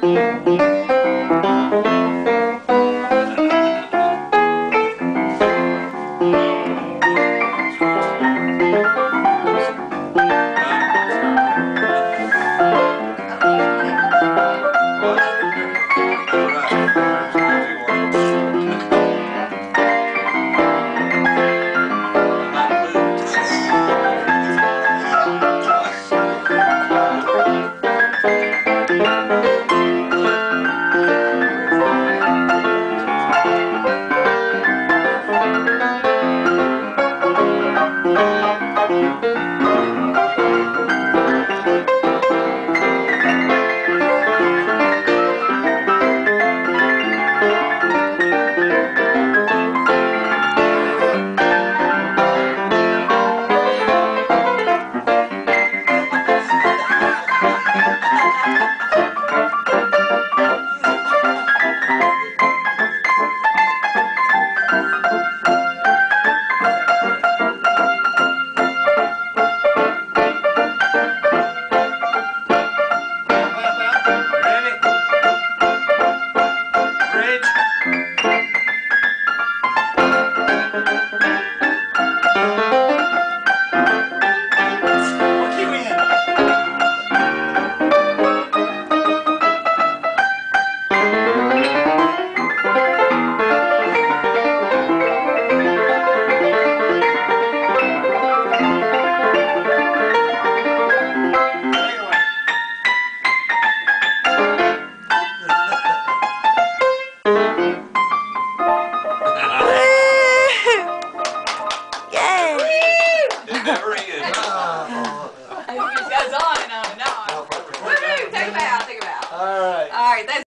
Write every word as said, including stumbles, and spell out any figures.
Never is. It just goes on and on and on. Woohoo! Take a bow. Take a bow. All right. All right. That's